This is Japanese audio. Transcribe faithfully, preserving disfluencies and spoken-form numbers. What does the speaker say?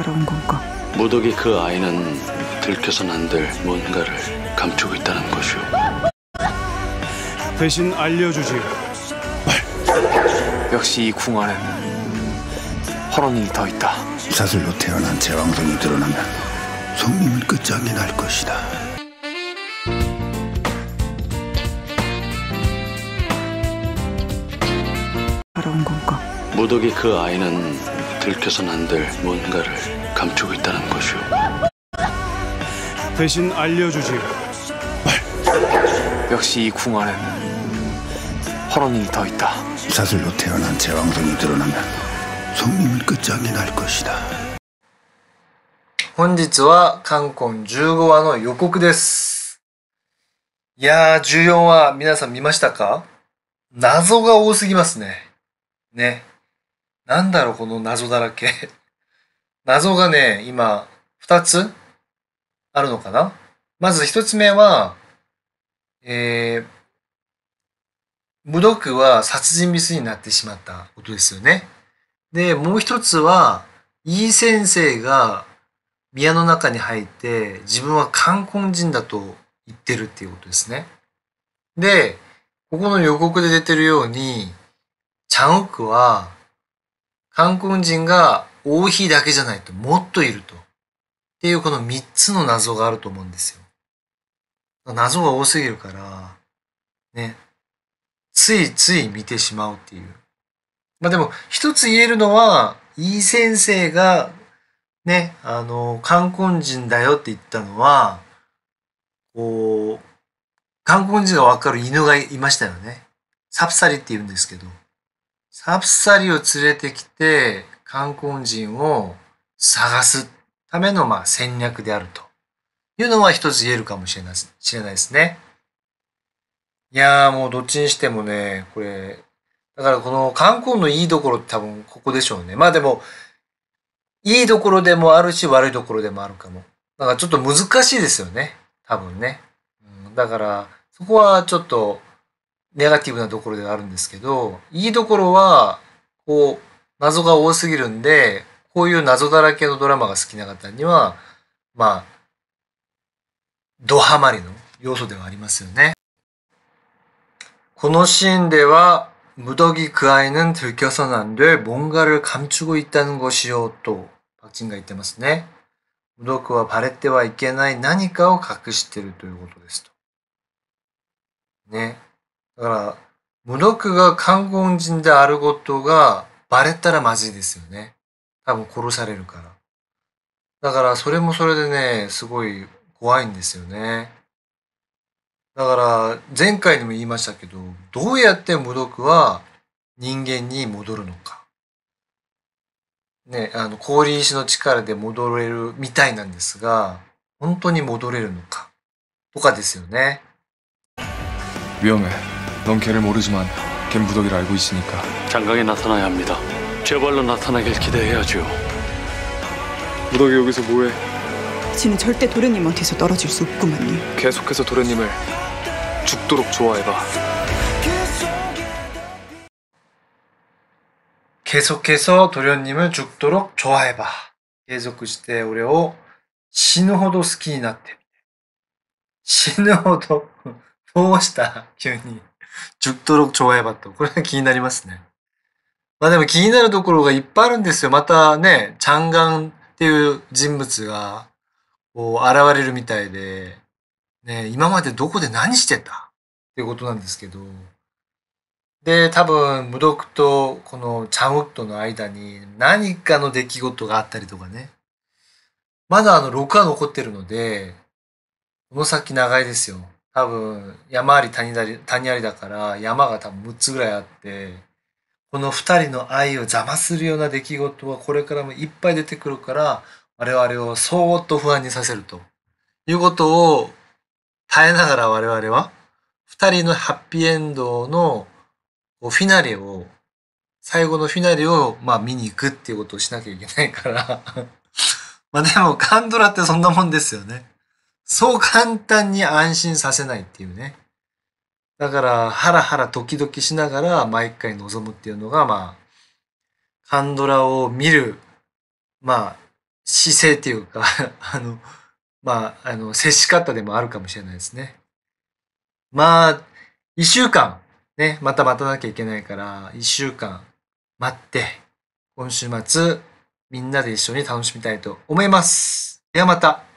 하러 온 건가? 무덕이 그 아이는 들켜선 안 될 뭔가를 감추고 있다는 것이오. 대신 알려주지. 역시 이 궁 안엔 허론일이 더 있다. 사슬로 태어난 제왕성이 드러나면 성님은 끝장이 날 것이다. 하러 온 건가? 무덕이 그 아이는 들켜선 안 될 뭔가를 감추고 있다는 것이오. 대신 알려주지. 역시 이 궁 안엔 허론일이 더 있다. 사슬로 태어난 제왕성이 드러나면 성님은 끝장이 날 것이다. 本日は韓国じゅうごわの予告です。いやー、じゅうよんわ皆さん見ましたか？謎が多すぎますね。ね。なんだろう、この謎だらけ。謎がね、今、二つあるのかな？まず一つ目は、えー、無毒は殺人未遂になってしまったことですよね。で、もう一つは、イー先生が宮の中に入って自分は韓国人だと言ってるっていうことですね。で、ここの予告で出てるように、チャンウクは韓国人が王妃だけじゃないともっといると。っていうこの三つの謎があると思うんですよ。謎が多すぎるから、ね、ついつい見てしまうっていう。まあでも一つ言えるのは、イー先生がね、あの、韓国人だよって言ったのは、こう、韓国人がわかる犬がいましたよね。サプサリって言うんですけど、サプサリを連れてきて、韓国人を探すためのまあ戦略であるというのは一つ言えるかもしれない知れないですね。いやーもうどっちにしてもね、これ、だからこの韓国のいいところって多分ここでしょうね。まあでも、いいところでもあるし悪いところでもあるかも。だからちょっと難しいですよね。多分ね。うん、だからそこはちょっとネガティブなところではあるんですけど、いいところはこう謎が多すぎるんで、こういう謎だらけのドラマが好きな方には、まあ、ドハマりの要素ではありますよね。このシーンでは무덕이 그 아이는 들켜선 안 될 뭔가를 감추고 있다는 것이요 또 박진가言ってますね。無毒はバレてはいけない何かを隠しているということですと。ね。だから、無毒が韓国人であることがバレたらまずいですよね。多分殺されるから。だから、それもそれでね、すごい怖いんですよね。だから、前回にも言いましたけど、どうやって無毒は人間に戻るのか。ね、あの、氷石の力で戻れるみたいなんですが、本当に戻れるのか。とかですよね。 위험해. 넌 걔를 모르지만 걘 무덕이를 알고 있으니까. 장강에 나타나야 합니다. 제발로 나타나길 기대해야죠. 무덕이 여기서 뭐해? 지는 절대 도련님한테서 떨어질 수 없구만요. 계속해서 도련님을 죽도록 좋아해봐. 계속해서 도련님을 죽도록 좋아해봐. 継続して俺を死ぬほど好きになって。死ぬほどどうした急に。죽도록 좋아해봐と。これが気になりますね。まあでも気になるところがいっぱいあるんですよ。またね、チャンガンっていう人物がこう現れるみたいで、ね、今までどこで何してたっていうことなんですけど、で、多分、無毒とこのチャンウクとの間に何かの出来事があったりとかね。まだあの、ろくわ残ってるので、この先長いですよ。多分、山あり谷あり、谷ありだから山が多分むっつぐらいあって、この二人の愛を邪魔するような出来事はこれからもいっぱい出てくるから、我々をそーっと不安にさせるということを耐えながら我々は二人のハッピーエンドのフィナーレを、最後のフィナーレをまあ見に行くっていうことをしなきゃいけないから。まあでもカンドラってそんなもんですよね。そう簡単に安心させないっていうね。だからハラハラドキドキしながら毎回臨むっていうのがまあ、カンドラを見る、まあ、 姿勢っていうか、あの、まあ、あの、接し方でもあるかもしれないですね。まあ、一週間、ね、また待たなきゃいけないから、一週間待って、今週末、みんなで一緒に楽しみたいと思います。ではまた。